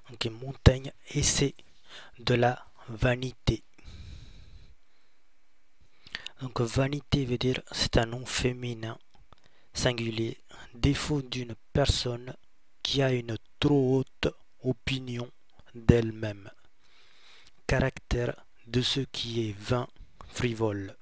Donc montagne, et c'est de la vanité. Donc vanité veut dire c'est un nom féminin singulier, défaut d'une personne qui a une trop haute opinion d'elle-même. Caractère de ce qui est vain, frivole.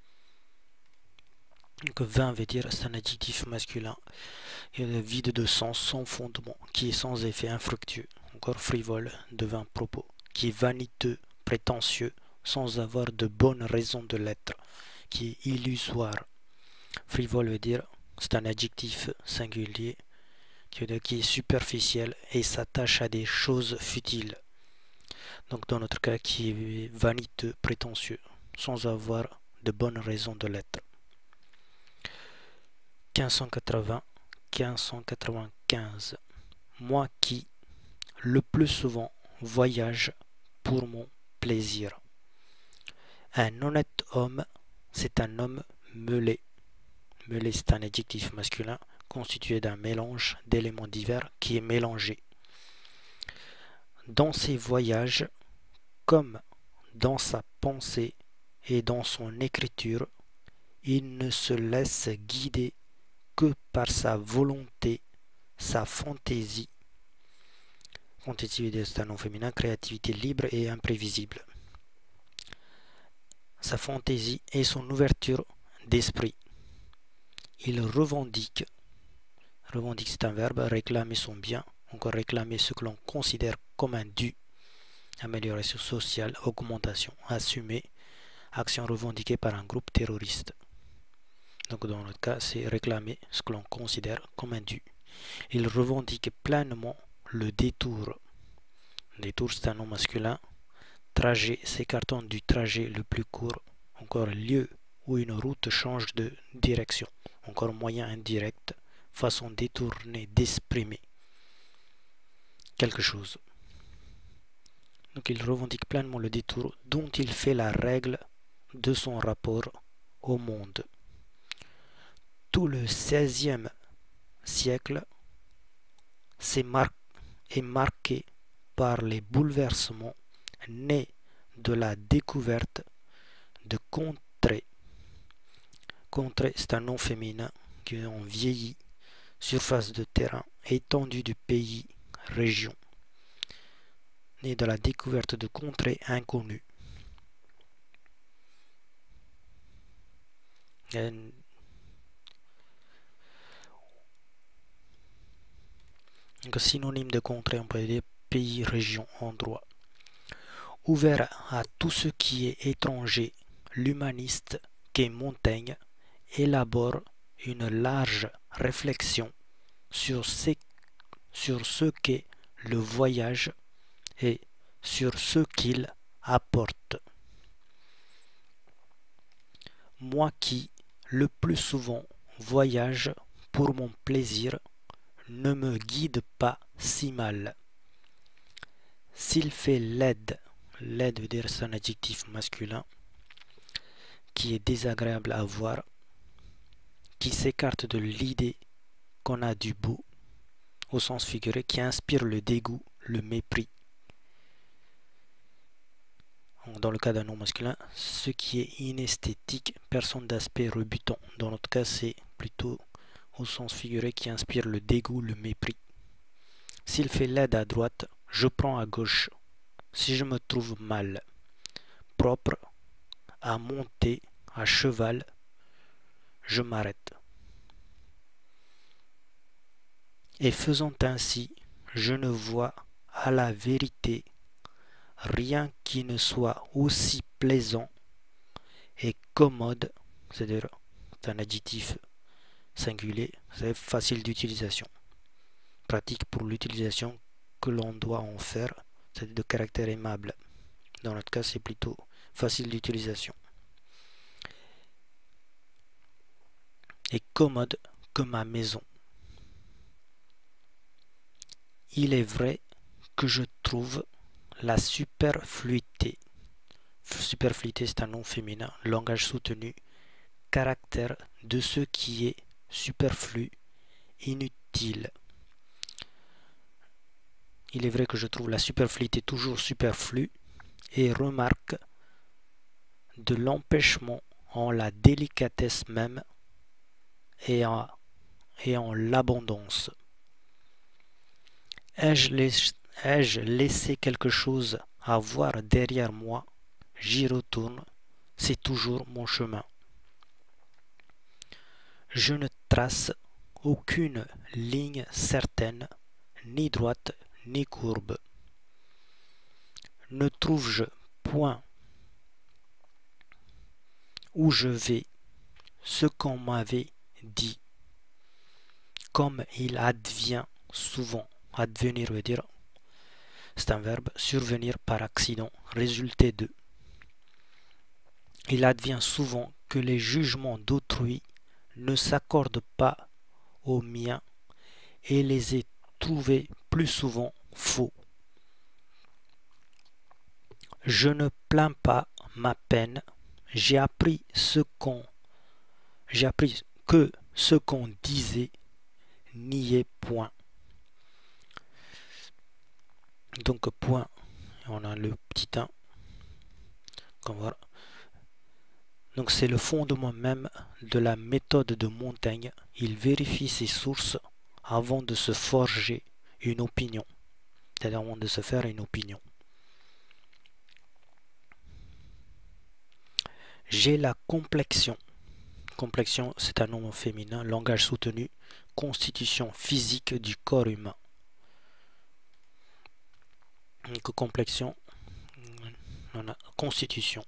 Donc vain veut dire c'est un adjectif masculin, vide de sens, sans fondement, qui est sans effet, infructueux. Encore frivole, de vain propos, qui est vaniteux, prétentieux, sans avoir de bonnes raisons de l'être, qui est illusoire. Frivole veut dire c'est un adjectif singulier qui est superficiel et s'attache à des choses futiles. Donc dans notre cas, qui est vaniteux, prétentieux, sans avoir de bonnes raisons de l'être. 1580-1595. Moi qui, le plus souvent, voyage pour mon plaisir. Un honnête homme, c'est un homme meulé. Meulé, c'est un adjectif masculin constitué d'un mélange d'éléments divers qui est mélangé. Dans ses voyages, comme dans sa pensée et dans son écriture, il ne se laisse guider que par sa volonté, sa fantaisie. Fantaisie, c'est un nom féminin, créativité libre et imprévisible. Sa fantaisie et son ouverture d'esprit. Il revendique c'est un verbe, réclamer son bien, encore réclamer ce que l'on considère comme un dû, amélioration sociale, augmentation, assumer, action revendiquée par un groupe terroriste. Donc dans notre cas, c'est réclamer ce que l'on considère comme un dû. Il revendique pleinement le détour. Détour, c'est un nom masculin. Trajet, s'écartant du trajet le plus court. Encore lieu où une route change de direction. Encore moyen indirect, façon détournée d'exprimer quelque chose. Donc il revendique pleinement le détour dont il fait la règle de son rapport au monde. Tout le XVIe siècle est marqué par les bouleversements nés de la découverte de contrées. Contrées, c'est un nom féminin qui ont vieilli, surface de terrain, étendue du pays, région. Né de la découverte de contrées inconnues. Donc, synonyme de contrée, on peut dire pays, région, endroit. Ouvert à tout ce qui est étranger, l'humaniste qu'est Montaigne élabore une large réflexion sur ce qu'est le voyage et sur ce qu'il apporte. Moi qui, le plus souvent, voyage pour mon plaisir, ne me guide pas si mal. S'il fait laide, laide veut dire c'est un adjectif masculin, qui est désagréable à voir, qui s'écarte de l'idée qu'on a du beau, au sens figuré, qui inspire le dégoût, le mépris. Dans le cas d'un nom masculin, ce qui est inesthétique, personne d'aspect rebutant. Dans notre cas, c'est plutôt au sens figuré qui inspire le dégoût, le mépris. S'il fait laide à droite, je prends à gauche. Si je me trouve mal, propre, à monter, à cheval, je m'arrête. Et faisant ainsi, je ne vois à la vérité rien qui ne soit aussi plaisant et commode, c'est-à-dire un adjectif singulier, c'est facile d'utilisation. Pratique pour l'utilisation que l'on doit en faire, c'est de caractère aimable. Dans notre cas, c'est plutôt facile d'utilisation. Et commode que ma maison. Il est vrai que je trouve la superfluité. Superfluité, c'est un nom féminin, langage soutenu, caractère de ce qui est superflu, inutile. Il est vrai que je trouve la superfluité toujours superflue et remarque de l'empêchement en la délicatesse même et en l'abondance. Ai-je laissé quelque chose à voir derrière moi? J'y retourne, c'est toujours mon chemin. Je ne trace aucune ligne certaine, ni droite, ni courbe. Ne trouve-je point où je vais ce qu'on m'avait dit, comme il advient souvent. Advenir veut dire, c'est un verbe, survenir par accident, résulter de. Il advient souvent que les jugements d'autrui ne s'accordent pas aux miens et les ai trouvés plus souvent faux. Je ne plains pas ma peine, j'ai appris que ce qu'on disait n'y est point. Donc point, on a le petit 1. Voilà. Donc c'est le fondement même de la méthode de Montaigne. Il vérifie ses sources avant de se forger une opinion, c'est-à-dire avant de se faire une opinion. J'ai la complexion. Complexion, c'est un nom féminin, langage soutenu, constitution physique du corps humain. Donc complexion, on a constitution.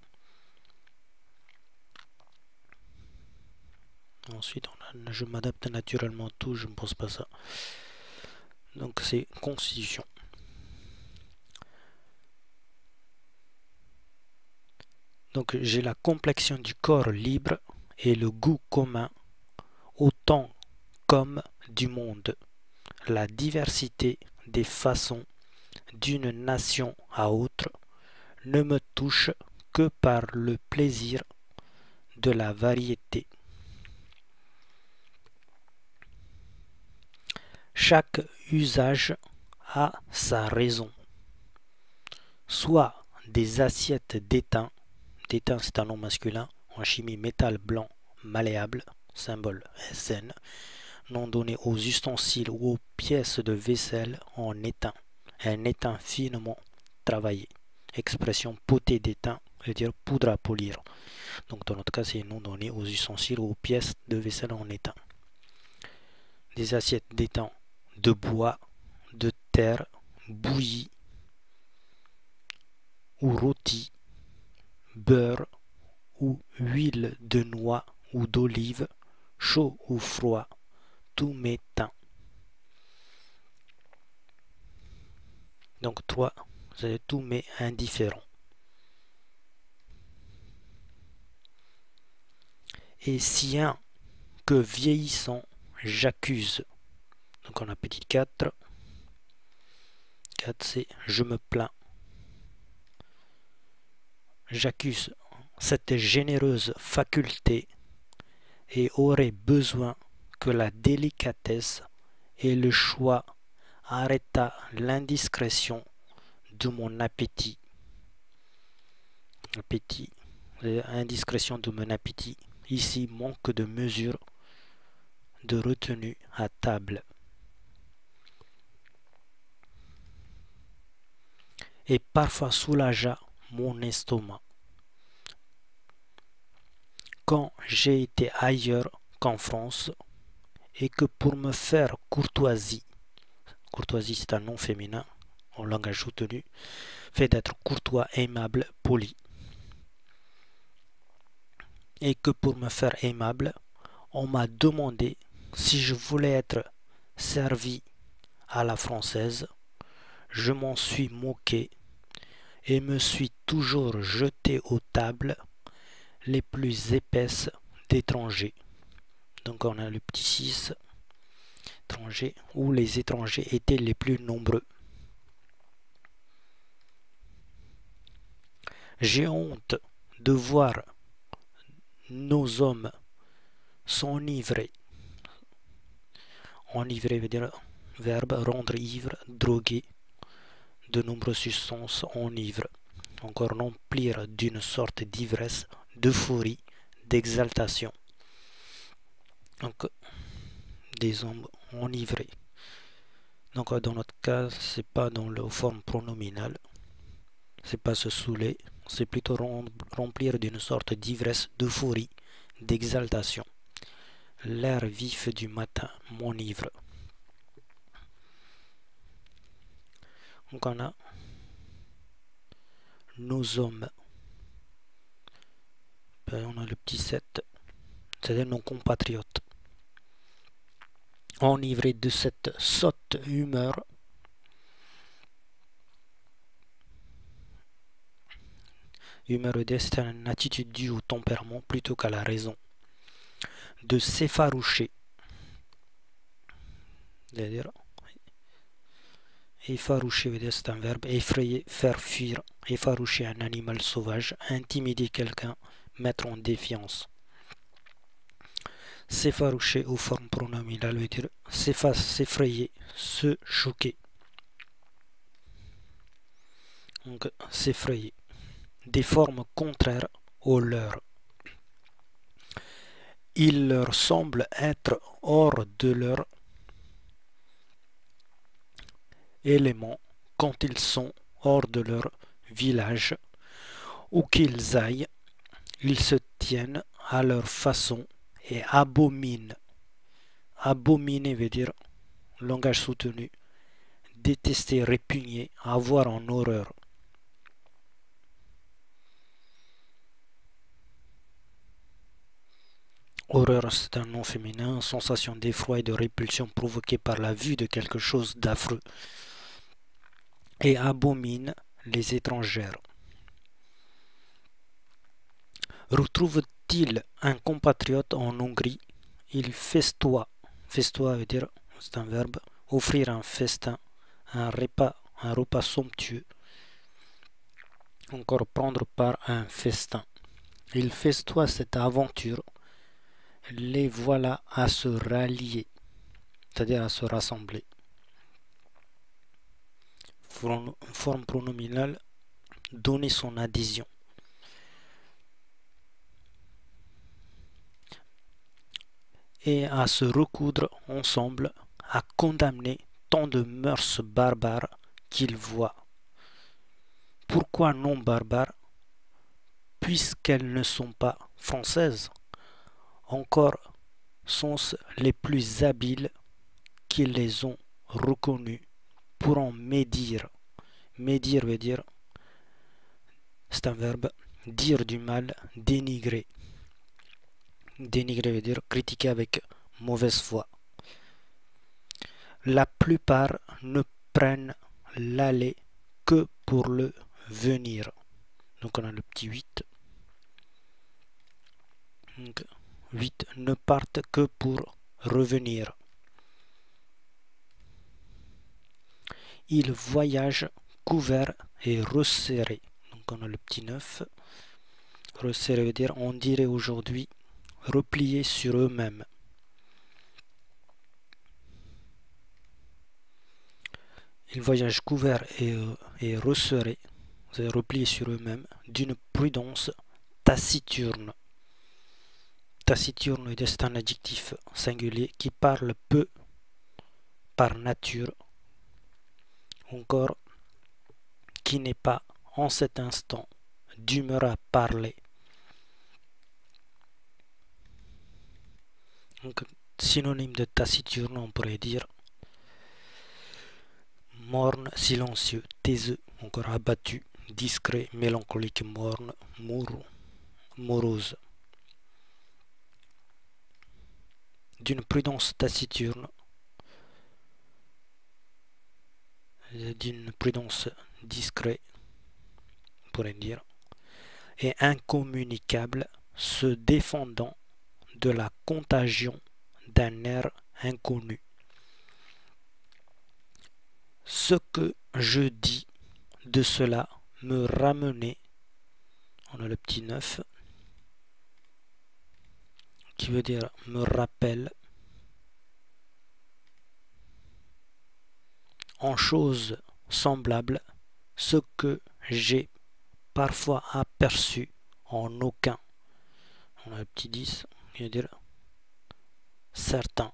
Ensuite, on a, je m'adapte naturellement à tout, je ne pose pas ça. Donc c'est constitution. Donc j'ai la complexion du corps libre et le goût commun, autant comme du monde. La diversité des façons d'une nation à autre ne me touche que par le plaisir de la variété. Chaque usage a sa raison. Soit des assiettes d'étain, d'étain c'est un nom masculin, en chimie métal blanc malléable, symbole SN, nom donné aux ustensiles ou aux pièces de vaisselle en étain, un étain finement travaillé. Expression potée d'étain veut dire poudre à polir. Donc dans notre cas, c'est un nom donné aux ustensiles ou aux pièces de vaisselle en étain. Des assiettes d'étain de bois, de terre, bouillie ou rôti, beurre ou huile de noix ou d'olive, chaud ou froid, tout m'est teint. Donc 3, c'est tout m'est indifférent. Et si un que vieillissant j'accuse. Donc on a petit 4. 4 c'est je me plains. J'accuse cette généreuse faculté et aurais besoin que la délicatesse et le choix arrêtât l'indiscrétion de mon appétit. Appétit, indiscrétion de mon appétit. Ici, manque de mesure, de retenue à table. Et parfois soulagea mon estomac. Quand j'ai été ailleurs qu'en France, et que pour me faire courtoisie, courtoisie c'est un nom féminin en langage soutenu, fait d'être courtois, aimable, poli. Et que pour me faire aimable, on m'a demandé si je voulais être servi à la française. Je m'en suis moqué et me suis toujours jeté aux tables les plus épaisses d'étrangers. Donc on a le petit 6, étrangers, où les étrangers étaient les plus nombreux. J'ai honte de voir nos hommes s'enivrer. Enivrer veut dire verbe rendre ivre, droguer. de nombreuses substances enivrent. Encore remplir d'une sorte d'ivresse, d'euphorie, d'exaltation. Donc des hommes enivrés. Donc dans notre cas, c'est pas dans la forme pronominale, c'est pas se saouler, c'est plutôt remplir d'une sorte d'ivresse, d'euphorie, d'exaltation. L'air vif du matin m'enivre. Donc on a nos hommes. On a le petit 7, c'est-à-dire nos compatriotes. Enivrés de cette sotte humeur, c'est une attitude due au tempérament plutôt qu'à la raison. De s'effaroucher, c'est-à-dire effaroucher, c'est un verbe, effrayer, faire fuir, effaroucher un animal sauvage, intimider quelqu'un, mettre en défiance. S'effaroucher aux formes pronominales veut dire s'effrayer, se choquer. Donc s'effrayer. Des formes contraires aux leurs. Il leur semble être hors de leur élément quand ils sont hors de leur village. Où qu'ils aillent, ils se tiennent à leur façon et abominent. Abominer veut dire langage soutenu, détester, répugner, avoir en horreur. Horreur, c'est un nom féminin, sensation d'effroi et de répulsion provoquée par la vue de quelque chose d'affreux. Et abomine les étrangères. Retrouve-t-il un compatriote en Hongrie? Il festoie. Festoie veut dire, c'est un verbe, offrir un festin, un repas somptueux. Encore prendre part à un festin. Il festoie cette aventure. Les voilà à se rallier, c'est-à-dire à se rassembler. Forme pronominale, donner son adhésion. Et à se recoudre ensemble, à condamner tant de mœurs barbares qu'ils voient. Pourquoi non barbares? Puisqu'elles ne sont pas françaises. Encore sont-ce les plus habiles qui les ont reconnues pour en médire. Médire veut dire, c'est un verbe, dire du mal, dénigrer. Dénigrer veut dire critiquer avec mauvaise foi. La plupart ne prennent l'aller que pour le venir. Donc on a le petit 8. Donc 8 ne partent que pour revenir. Ils voyagent couverts et resserrés. Donc on a le petit 9. Resserré veut dire, on dirait aujourd'hui, repliés sur eux-mêmes. Ils voyagent couverts et resserrés, c'est-à-dire repliés sur eux-mêmes, d'une prudence taciturne. Taciturne, c'est un adjectif singulier qui parle peu par nature. Encore, qui n'est pas en cet instant d'humeur à parler. Donc, synonyme de taciturne, on pourrait dire morne, silencieux, taiseux, encore abattu, discret, mélancolique, morne, morose. D'une prudence taciturne, d'une prudence discrète, on pourrait dire, et incommunicable, se défendant de la contagion d'un air inconnu. Ce que je dis de cela me ramenait, on a le petit 9, qui veut dire me rappelle, en choses semblables ce que j'ai parfois aperçu en aucun. On a un petit 10, je veux dire certains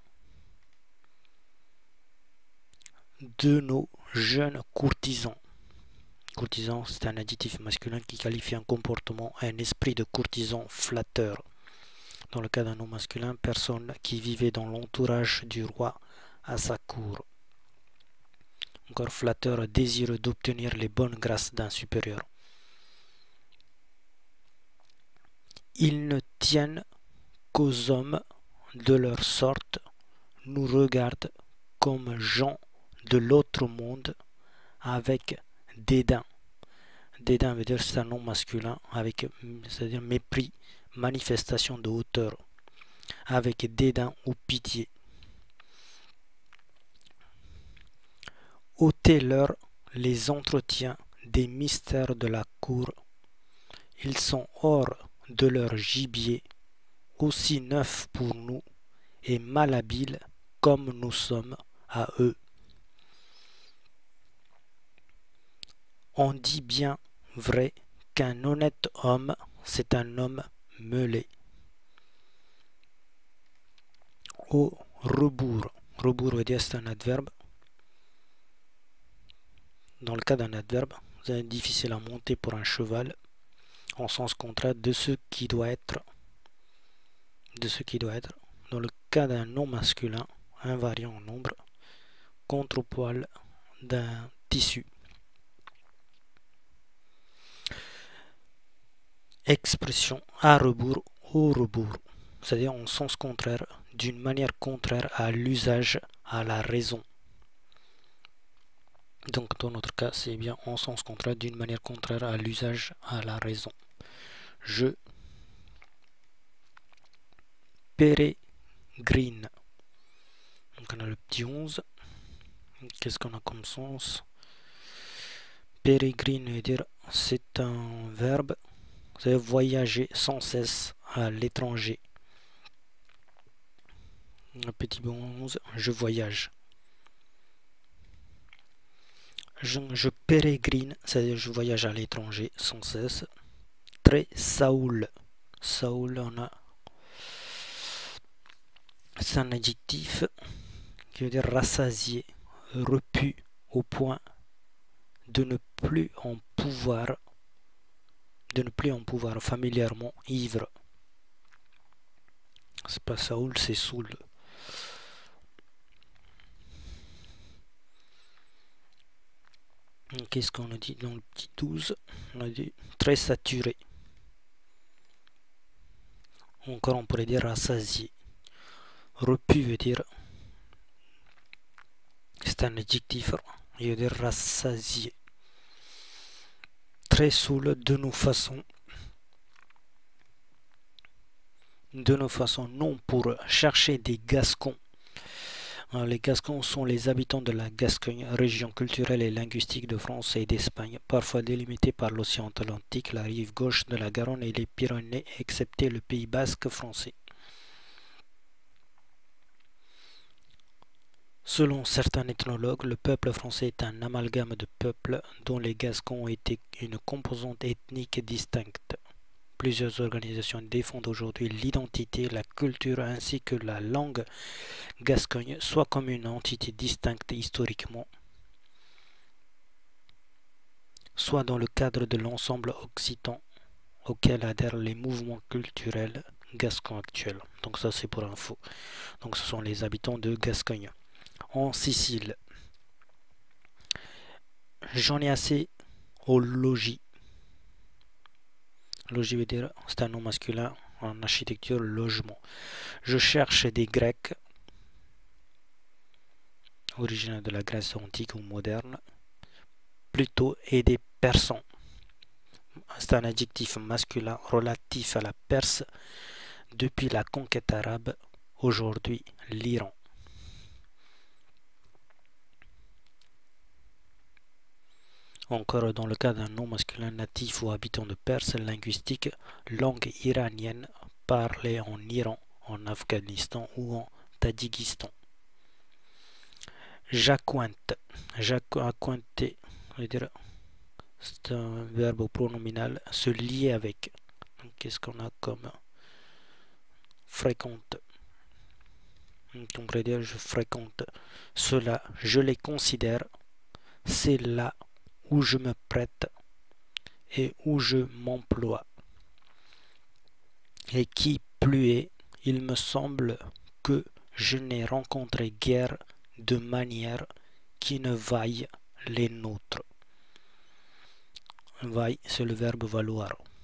de nos jeunes courtisans. Courtisan, c'est un adjectif masculin qui qualifie un comportement, un esprit de courtisan flatteur. Dans le cas d'un nom masculin, personne qui vivait dans l'entourage du roi à sa cour. Encore flatteur, désireux d'obtenir les bonnes grâces d'un supérieur. Ils ne tiennent qu'aux hommes de leur sorte, nous regardent comme gens de l'autre monde avec dédain. Dédain veut dire c'est un nom masculin avec, c'est-à-dire mépris, manifestation de hauteur, avec dédain ou pitié. Ôtez-leur les entretiens des mystères de la cour. Ils sont hors de leur gibier, aussi neufs pour nous et malhabiles comme nous sommes à eux. On dit bien vrai qu'un honnête homme, c'est un homme meulé. Au rebours. Rebours veut dire c'est un adverbe. Dans le cas d'un adverbe, c'est difficile à monter pour un cheval, en sens contraire de ce qui doit être. Dans le cas d'un nom masculin, invariant en nombre, contrepoil d'un tissu. Expression à rebours, au rebours, c'est-à-dire en sens contraire, d'une manière contraire à l'usage, à la raison. Donc dans notre cas, c'est bien en sens contraire, d'une manière contraire à l'usage, à la raison. Je pérégrine. Donc on a le petit 11. Qu'est-ce qu'on a comme sens? Pérégrine veut dire c'est un verbe, c'est voyager sans cesse à l'étranger. Le petit 11, je voyage. Je pérégrine, c'est-à-dire je voyage à l'étranger sans cesse. Très Saoul. Saoul, c'est un adjectif qui veut dire rassasié, repu au point de ne plus en pouvoir, familièrement ivre. C'est pas Saoul, c'est Soul. Qu'est-ce qu'on a dit dans le petit 12? On a dit très saturé. Encore on pourrait dire rassasié. Repu veut dire, c'est un adjectif, il veut dire rassasié. Très saoul de nos façons. Non pour chercher des Gascons. Alors, les Gascons sont les habitants de la Gascogne, région culturelle et linguistique de France et d'Espagne, parfois délimitée par l'océan Atlantique, la rive gauche de la Garonne et les Pyrénées, excepté le Pays basque français. Selon certains ethnologues, le peuple français est un amalgame de peuples dont les Gascons ont été une composante ethnique distincte. Plusieurs organisations défendent aujourd'hui l'identité, la culture ainsi que la langue gascogne, soit comme une entité distincte historiquement, soit dans le cadre de l'ensemble occitan auquel adhèrent les mouvements culturels gascons actuels. Donc ça c'est pour info. Donc ce sont les habitants de Gascogne. En Sicile, j'en ai assez au logis. Logis veut dire, c'est un nom masculin en architecture, logement. Je cherche des Grecs, originaires de la Grèce antique ou moderne, plutôt, et des Persans. C'est un adjectif masculin relatif à la Perse depuis la conquête arabe, aujourd'hui l'Iran. Encore dans le cas d'un nom masculin natif ou habitant de Perse linguistique, langue iranienne parlée en Iran, en Afghanistan ou en Tadjikistan. J'accointe. J'accointer veut dire C'est un verbe pronominal, se lier avec. Donc, qu'est-ce qu'on a comme fréquente? On pourrait dire je fréquente cela, je les considère, c'est là où je me prête et où je m'emploie. Et qui plus est, il me semble que je n'ai rencontré guère de manière qui ne vaille les nôtres. Vaille, c'est le verbe valoir.